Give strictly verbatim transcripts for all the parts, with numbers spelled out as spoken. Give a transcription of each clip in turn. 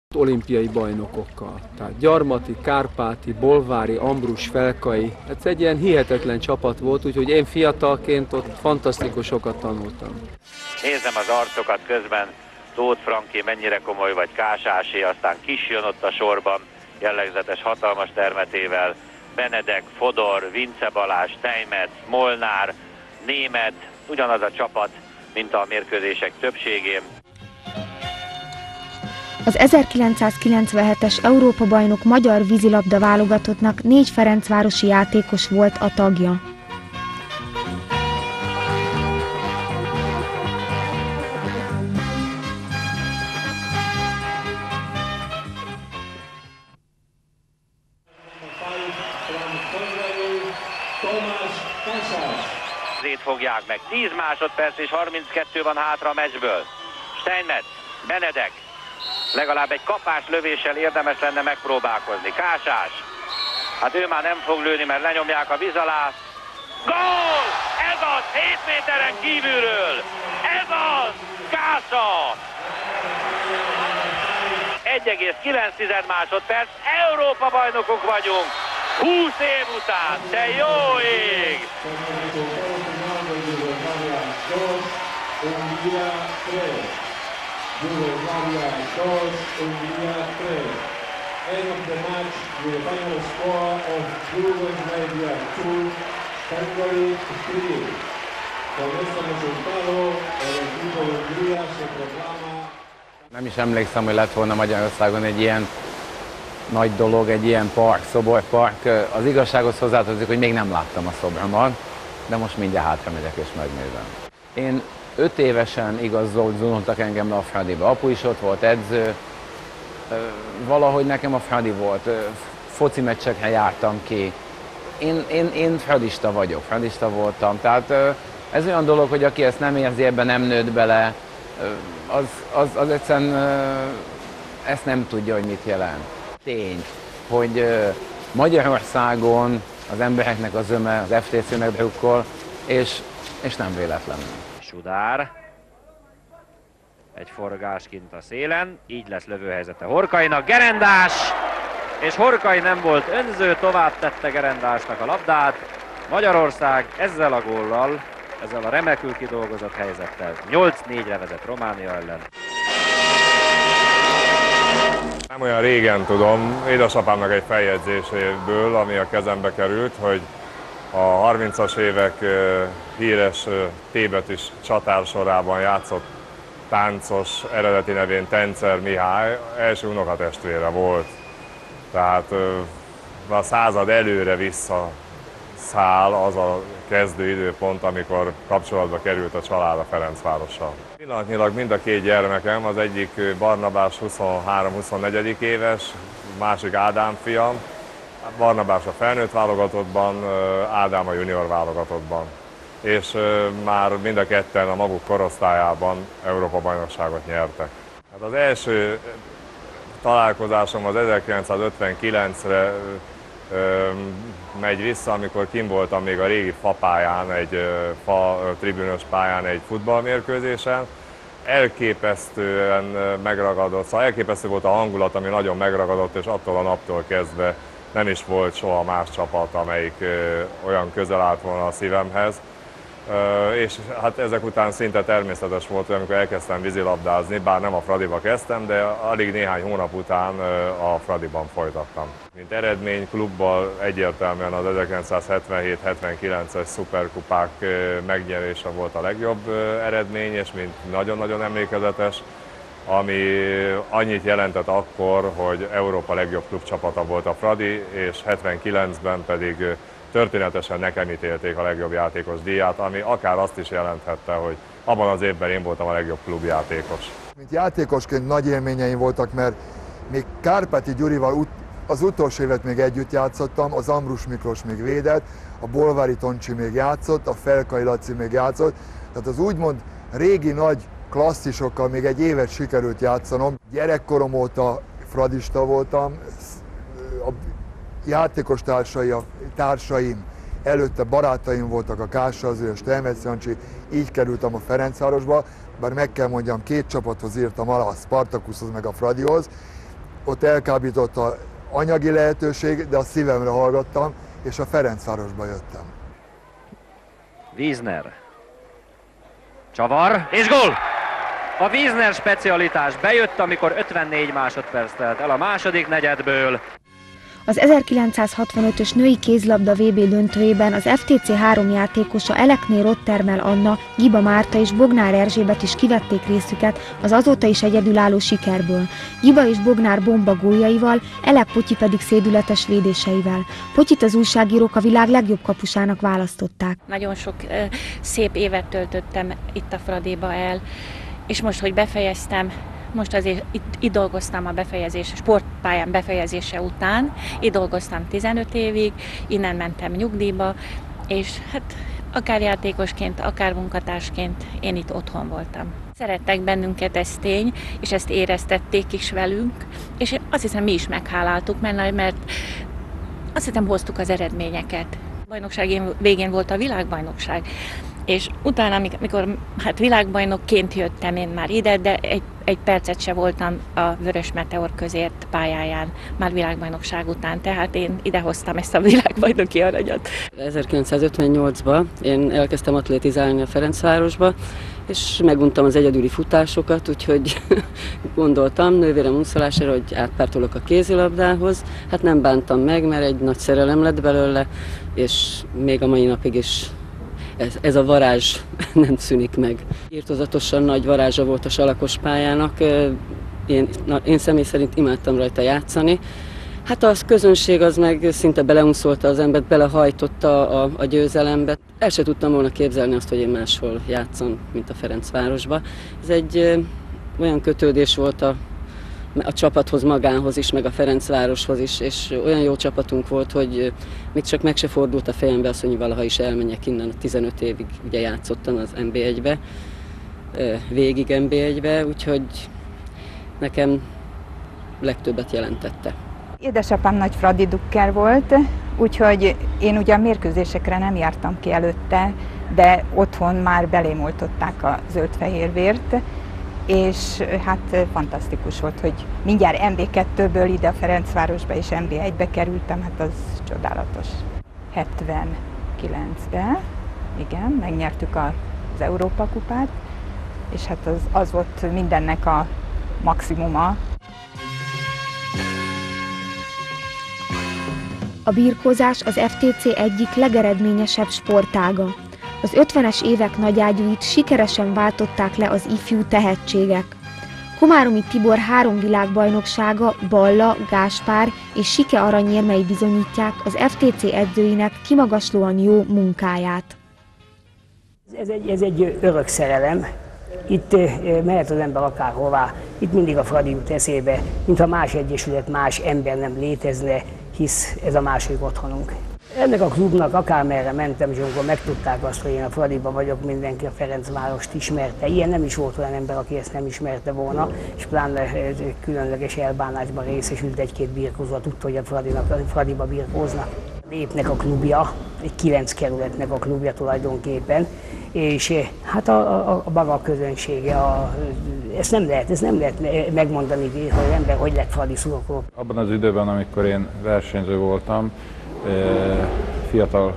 olimpiai bajnokokkal. Tehát Gyarmati, Kárpáti, Bolvári, Ambrus, Felkai. Ez egy ilyen hihetetlen csapat volt, úgyhogy én fiatalként ott fantasztikusokat tanultam. Nézem az arcokat közben, Tóth Franki mennyire komoly, vagy Kásásé, aztán Kis jön ott a sorban, jellegzetes hatalmas termetével, Benedek, Fodor, Vince Balázs, Steinmetz, Molnár, Német, ugyanaz a csapat, mint a mérkőzések többségén. Az ezerkilencszázkilencvenhetes Európa-bajnok magyar vízilabda válogatottnak négy ferencvárosi játékos volt a tagja. Zét fogják meg. tíz másodperc és harminckettő van hátra a meccsből. Steinmetz, Benedek. Legalább egy kapás lövéssel érdemes lenne megpróbálkozni. Kásás. Hát ő már nem fog lőni, mert lenyomják a víz alá. Gól! Ez az! hét méteren kívülről! Ez az! Kása! egy egész kilenc másodperc. Európa bajnokok vagyunk! húsz év után! De jó ég! Yugoslavia dos, Hungría tres. End of the match with the final score of Yugoslavia two, Hungary three. Con este resultado, el equipo de Hungría se proclama. Nem is emlékszem, hogy lett volna Magyarországon egy ilyen nagy dolog, egy ilyen park, szoborpark. Az igazsághoz hozzátartozik, hogy még nem láttam a szobromat, de most mindjárt hátra megyek és megnézem. Én öt évesen igazoltak engem le a Fradiba. Apu is ott volt edző. Valahogy nekem a Fradi volt. Foci meccsekre jártam ki. Én, én, én fradista vagyok, fradista voltam. Tehát ez olyan dolog, hogy aki ezt nem érzi, ebben nem nőtt bele, az, az, az egyszerűen ezt nem tudja, hogy mit jelent. Tény, hogy Magyarországon az embereknek az zöme az ef té cé-nek drukkol, és, és nem véletlenül. Sudár. Egy forgás kint a szélen, így lesz lövőhelyzete Horkainak, Gerendás! És Horkai nem volt önző, tovább tette Gerendásnak a labdát. Magyarország ezzel a góllal, ezzel a remekül kidolgozott helyzettel nyolc négyre vezet Románia ellen. Nem olyan régen tudom, édesapámnak egy feljegyzéséből, ami a kezembe került, hogy a harmincas évek híres T-betűs csatársorában játszott táncos, eredeti nevén Tencer Mihály első unokatestvére volt. Tehát a század előre vissza száll az a kezdő időpont, amikor kapcsolatba került a család a Ferencvárossal. Pillanatnyilag mind a két gyermekem, az egyik Barnabás huszonhárom-huszonnégy éves, másik Ádám fiam. Barnabás a felnőtt válogatottban, Ádám a junior válogatottban. És már mind a ketten a maguk korosztályában Európa-bajnokságot nyertek. Hát az első találkozásom az ezerkilencszázötvenkilencre megy vissza, amikor kint voltam még a régi fa pályán, egy fa tribünös pályán egy futballmérkőzésen. Elképesztően megragadott, szóval elképesztő volt a hangulat, ami nagyon megragadott, és attól a naptól kezdve nem is volt soha más csapat, amelyik olyan közel állt volna a szívemhez. És hát ezek után szinte természetes volt, hogy amikor elkezdtem vízilabdázni, bár nem a Fradiba kezdtem, de alig néhány hónap után a Fradiban folytattam. Mint eredmény klubbal egyértelműen az ezerkilencszázhetvenhét hetvenkilences szuperkupák megnyerése volt a legjobb eredmény, és mint nagyon-nagyon emlékezetes, ami annyit jelentett akkor, hogy Európa legjobb klubcsapata volt a Fradi, és hetvenkilencben pedig történetesen nekem ítélték a legjobb játékos díját, ami akár azt is jelenthette, hogy abban az évben én voltam a legjobb klubjátékos. Mint játékosként nagy élményeim voltak, mert még Kárpáti Gyurival ut az utolsó évet még együtt játszottam, az Ambrus Miklós még védett, a Bolvári Toncsi még játszott, a Felkai Laci még játszott, tehát az úgymond régi nagy klasszisokkal még egy évet sikerült játszanom. Gyerekkorom óta fradista voltam, a játékos társai, a társaim, előtte barátaim voltak, a Kása, az ő, a Steinmetz Jancsi, így kerültem a Ferencvárosba, bár meg kell mondjam, két csapathoz írtam alá, a Spartakuszhoz meg a Fradihoz, ott elkábított a anyagi lehetőség, de a szívemre hallgattam, és a Ferencvárosba jöttem. Wiesner. Csavar, és gól! A Wiesner specialitás bejött, amikor ötvennégy másodperc telt el a második negyedből. Az ezerkilencszázhatvanötös női kézlabda vé bé döntőjében az ef té cé három játékosa Elekné Rottermel Anna, Giba Márta és Bognár Erzsébet is kivették részüket az azóta is egyedülálló sikerből. Giba és Bognár bomba góljaival, Elek Potyi pedig szédületes védéseivel. Potyit az újságírók a világ legjobb kapusának választották. Nagyon sok uh, szép évet töltöttem itt a Fradiba el, és most, hogy befejeztem, most azért itt, itt dolgoztam a befejezés, sportpályán befejezése után, itt dolgoztam tizenöt évig, innen mentem nyugdíjba, és hát akár játékosként, akár munkatársként én itt otthon voltam. Szerettek bennünket, ez tény, és ezt éreztették is velünk, és azt hiszem mi is megháláltuk, mert, mert azt hiszem hoztuk az eredményeket. A bajnokság végén volt a világbajnokság, és utána, amikor hát világbajnokként jöttem én már ide, de egy, egy percet se voltam a Vörös Meteor közért pályáján, már világbajnokság után, tehát én idehoztam ezt a világbajnoki aranyat. ezerkilencszázötvennyolcban én elkezdtem atlétizálni a Ferencvárosba, és meguntam az egyedüli futásokat, úgyhogy gondoltam nővérem úszolására, hogy átpártolok a kézilabdához. Hát nem bántam meg, mert egy nagy szerelem lett belőle, és még a mai napig is Ez, ez a varázs nem szűnik meg. Irtózatosan nagy varázsa volt a salakos pályának, én, na, én személy szerint imádtam rajta játszani. Hát a közönség az meg szinte beleunszolta az embert, belehajtotta a, a győzelembe. El se tudtam volna képzelni azt, hogy én máshol játszom, mint a Ferencvárosba. Ez egy ö, olyan kötődés volt a, a csapathoz magához is, meg a Ferencvároshoz is, és olyan jó csapatunk volt, hogy még csak meg se fordult a fejembe az, hogy valaha is elmenjek innen. tizenöt évig ugye játszottam az en bé egybe, végig en bé egybe, úgyhogy nekem legtöbbet jelentette. Édesapám nagy Fradi drukker volt, úgyhogy én ugye a mérkőzésekre nem jártam ki előtte, de otthon már belém oltották a zöld-fehérvért, és hát fantasztikus volt, hogy mindjárt en bé kettőből ide a Ferencvárosba és en bé egybe kerültem, hát az csodálatos. hetvenkilencben, igen, megnyertük az Európa kupát, és hát az, az volt mindennek a maximuma. A birkózás az ef té cé egyik legeredményesebb sportága. Az ötvenes évek nagyágyúit sikeresen váltották le az ifjú tehetségek. Komáromi Tibor három világbajnoksága, Balla, Gáspár és Sike aranyérmei bizonyítják az ef té cé edzőinek kimagaslóan jó munkáját. Ez egy, ez egy örök szerelem. Itt mehet az ember akárhová, itt mindig a Fradi jut eszébe, mintha más egyesület, más ember nem létezne, hisz ez a második otthonunk. Ennek a klubnak akármerre mentem, és amikor megtudták azt, hogy én a Fradiban vagyok, mindenki a Ferencvárost ismerte. Ilyen nem is volt olyan ember, aki ezt nem ismerte volna, és pláne különleges elbánásban részesült egy-két birkózó, tudta, hogy a Fradinak, a Fradiba birkóznak. Népnek a klubja, egy kilenc kerületnek a klubja tulajdonképpen, és hát a, a, a maga a közönsége, a, ezt nem lehet, ezt nem lehet megmondani, hogy az ember hogy lett Fradi szurkoló. Abban az időben, amikor én versenyző voltam, fiatal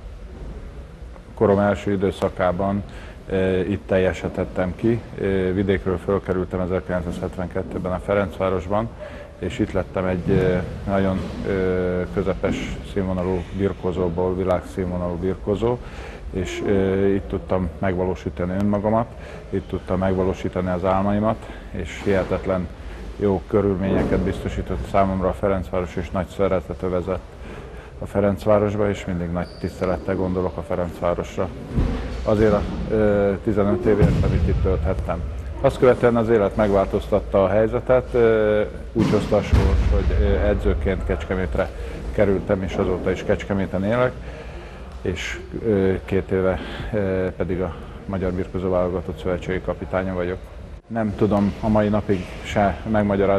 korom első időszakában itt teljesítettem ki. Vidékről fölkerültem ezerkilencszázhetvenkettőben a Ferencvárosban, és itt lettem egy nagyon közepes színvonalú birkózóból világszínvonalú birkózó, és itt tudtam megvalósítani önmagamat, itt tudtam megvalósítani az álmaimat, és hihetetlen jó körülményeket biztosított számomra a Ferencváros, és nagy szeretet övezett a Ferencvárosba, és mindig nagy tisztelettel gondolok a Ferencvárosra. Azért a tizenöt évért, amit itt tölthettem. Azt követően az élet megváltoztatta a helyzetet, úgy hozta a sors, hogy edzőként Kecskemétre kerültem, és azóta is Kecskeméten élek, és két éve pedig a Magyar Birkózó Válogatott Szövetségi kapitánya vagyok. Nem tudom a mai napig se megmagyarázni,